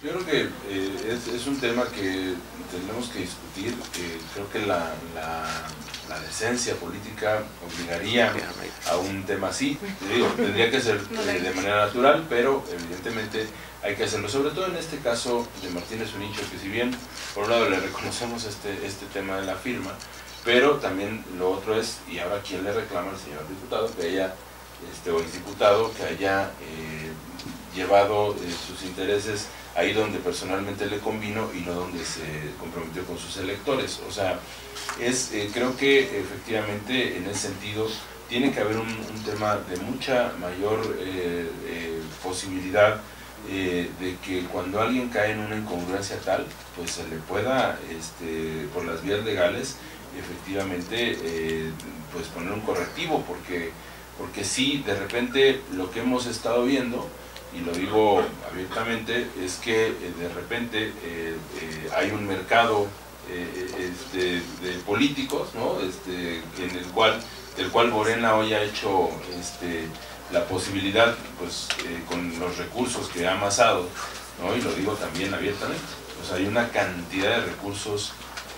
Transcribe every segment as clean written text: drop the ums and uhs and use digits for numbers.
Yo creo que es un tema que tenemos que discutir. Creo que la decencia política obligaría a un tema así. Digo, tendría que ser de manera natural, pero evidentemente hay que hacerlo, sobre todo en este caso de Martínez Unicho, que si bien por un lado le reconocemos este tema de la firma, pero también lo otro es, y ahora quién le reclama al señor diputado, que haya, o exdiputado, que haya llevado sus intereses ahí donde personalmente le convino y no donde se comprometió con sus electores. O sea, creo que efectivamente en ese sentido tiene que haber un tema de mucha mayor posibilidad de que cuando alguien cae en una incongruencia tal, pues se le pueda, por las vías legales, efectivamente, pues poner un correctivo, porque sí, de repente lo que hemos estado viendo, y lo digo abiertamente, es que de repente hay un mercado de políticos, ¿no? Del cual Morena hoy ha hecho la posibilidad, pues con los recursos que ha amasado, ¿no? Y lo digo también abiertamente, pues hay una cantidad de recursos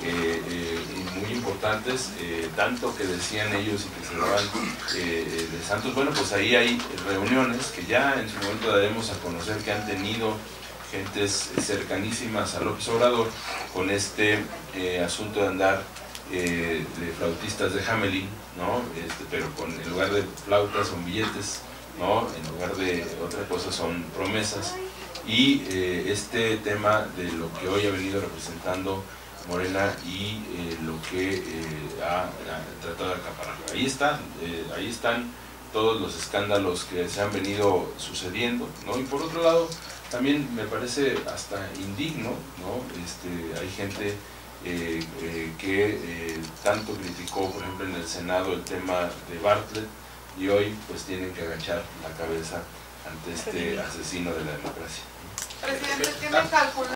muy importantes, tanto que decían ellos y que se daban de santos. Bueno, pues ahí hay reuniones que ya en su momento daremos a conocer que han tenido gentes cercanísimas a López Obrador con asunto de andar de flautistas de Hamelin, ¿no? Pero en lugar de flautas son billetes, ¿no? En lugar de otra cosa son promesas. Y este tema de lo que hoy ha venido representando Morena y lo que ha tratado de acaparar. Ahí están todos los escándalos que se han venido sucediendo, ¿no? Y por otro lado, también me parece hasta indigno, ¿no? Hay gente que tanto criticó, por ejemplo, en el Senado el tema de Bartlett, y hoy pues tienen que agachar la cabeza ante este asesino de la democracia. Presidente, ¿qué me calcula?